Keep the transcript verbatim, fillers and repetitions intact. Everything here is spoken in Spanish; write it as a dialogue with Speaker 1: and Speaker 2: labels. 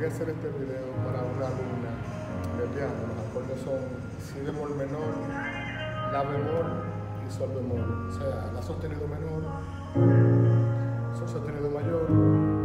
Speaker 1: hacer este video para una alumna de piano. Los acordes son si bemol menor, la bemol y sol bemol. O sea, la sostenido menor, sol sostenido mayor,